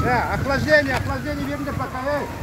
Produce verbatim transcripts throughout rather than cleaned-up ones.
Да, охлаждение, охлаждение видно пока.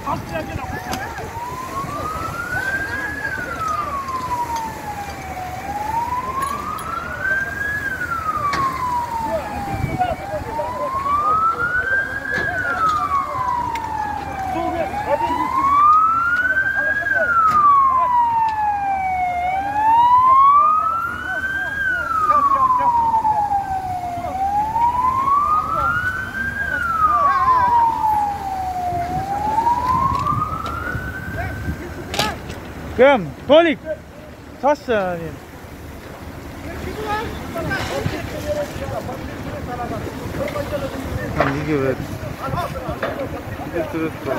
Кім? Толик? Сашы мен. Там неге бәрі? Өтірет бар.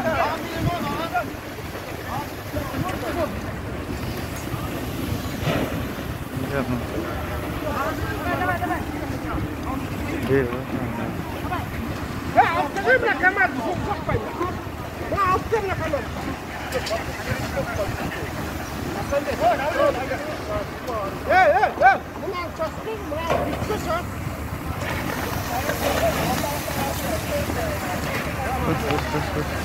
Жақын. Де бар? Откажи мне команду, звук сохпай. Да, откажи мне команду. Эй, эй, эй! Мына участок, мына бүткіш, а? Өт, өт, өт, өт.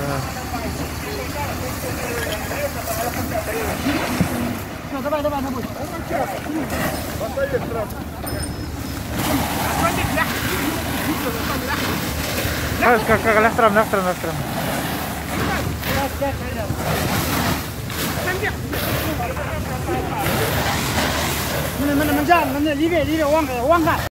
Все, давай, давай, на бой. Поставь сразу. Как, как, ляхтрам, ляхтрам, ляхтрам. Mana mana menjan, mana live live wang wang kan.